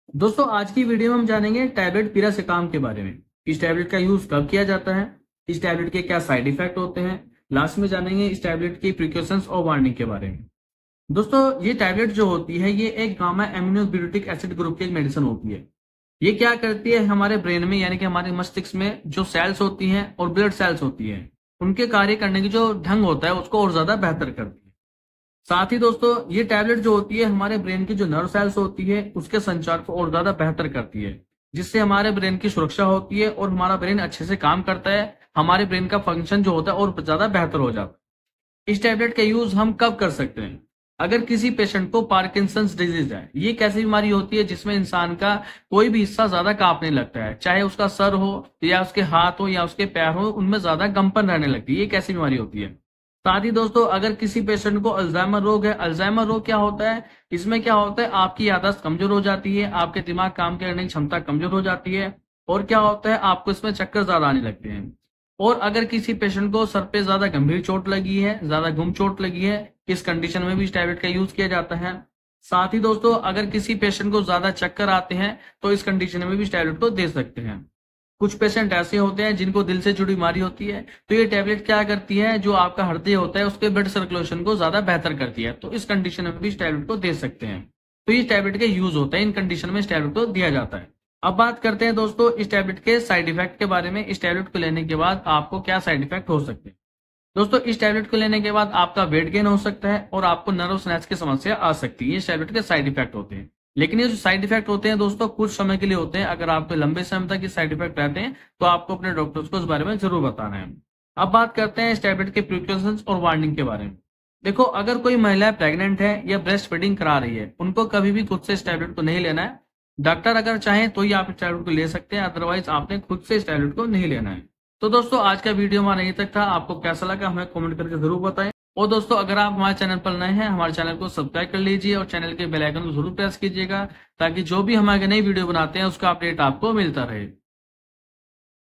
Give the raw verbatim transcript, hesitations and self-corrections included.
दोस्तों आज की वीडियो में हम जानेंगे टैबलेट पिरासिटामोल के बारे में। इस टैबलेट का यूज कब किया जाता है, इस टैबलेट के क्या साइड इफेक्ट होते हैं। लास्ट में जानेंगे इस टैबलेट की प्रिकॉशंस और वार्निंग के बारे में। दोस्तों ये टैबलेट जो होती है ये एक गामा एमिनोब्यूटिक एसिड ग्रुप की एक मेडिसिन होती है। ये क्या करती है, हमारे ब्रेन में यानी कि हमारे मस्तिष्क में जो सेल्स होती हैं और ब्लड सेल्स होती हैं उनके कार्य करने की जो ढंग होता है उसको और ज्यादा बेहतर करती है। साथ ही दोस्तों ये टैबलेट जो होती है हमारे ब्रेन की जो नर्व सेल्स होती है उसके संचार को और ज्यादा बेहतर करती है, जिससे हमारे ब्रेन की सुरक्षा होती है और हमारा ब्रेन अच्छे से काम करता है। हमारे ब्रेन का फंक्शन जो होता है और ज्यादा बेहतर हो जाता है। इस टैबलेट का यूज हम कब कर सकते हैं, अगर किसी पेशेंट को पार्किंसंस डिजीज है। ये कैसी बीमारी होती है जिसमें इंसान का कोई भी हिस्सा ज्यादा कांपने लगता है, चाहे उसका सर हो या उसके हाथ हो या उसके पैर हो, उनमें ज्यादा कंपन रहने लगती है। ये कैसी बीमारी होती है। साथ ही दोस्तों अगर किसी पेशेंट को अल्जाइमर रोग है। अल्जाइमर रोग क्या होता है, इसमें क्या होता है आपकी याददाश्त कमजोर हो जाती है, आपके दिमाग काम करने की क्षमता कमजोर हो जाती है और क्या होता है आपको इसमें चक्कर ज्यादा आने लगते हैं। और अगर किसी पेशेंट को सर पे ज्यादा गंभीर चोट लगी है, ज्यादा गुम चोट लगी है, इस कंडीशन में भी इस टैबलेट का यूज किया जाता है। साथ ही दोस्तों अगर किसी पेशेंट को ज्यादा चक्कर आते हैं तो इस कंडीशन में भी इस टैबलेट को दे सकते हैं। कुछ पेशेंट ऐसे होते हैं जिनको दिल से जुड़ी बीमारी होती है, तो ये टैबलेट क्या करती है, जो आपका हृदय होता है उसके ब्लड सर्कुलेशन को ज्यादा बेहतर करती है। तो इस कंडीशन में भी इस टैबलेट को दे सकते हैं। तो इस टैबलेट के यूज होता है, इन कंडीशन में इस टैबलेट को दिया जाता है। अब बात करते हैं दोस्तों इस टैबलेट के साइड इफेक्ट के बारे में। इस टैबलेट को लेने के बाद आपको क्या साइड इफेक्ट हो सकते हैं। दोस्तों इस टैबलेट को लेने के बाद आपका वेट गेन हो सकता है और आपको नर्व स्नैच की समस्या आ सकती है। ये इस टैबलेट के साइड इफेक्ट होते हैं। लेकिन ये जो साइड इफेक्ट होते हैं दोस्तों कुछ समय के लिए होते हैं। अगर आपको लंबे समय तक ये साइड इफेक्ट रहते हैं तो आपको अपने डॉक्टर्स को इस बारे में जरूर बताना है। अब बात करते हैं इस टैबलेट के प्रिकॉशंस और वार्निंग के बारे में। देखो अगर कोई महिला प्रेग्नेंट है या ब्रेस्ट फीडिंग करा रही है उनको कभी भी खुद से इस टैबलेट को नहीं लेना है। डॉक्टर अगर चाहें तो ही आप इस टैबलेट को ले सकते हैं, अदरवाइज आपने खुद से इस टैबलेट को नहीं लेना है। तो दोस्तों आज का वीडियो हमारा यहीं तक था। आपको कैसा लगा हमें कमेंट करके जरूर बताएं। और दोस्तों अगर आप हमारे चैनल पर नए हैं हमारे चैनल को सब्सक्राइब कर लीजिए और चैनल के बेल आइकन को जरूर प्रेस कीजिएगा, ताकि जो भी हम आगे नई वीडियो बनाते हैं उसका अपडेट आपको मिलता रहे।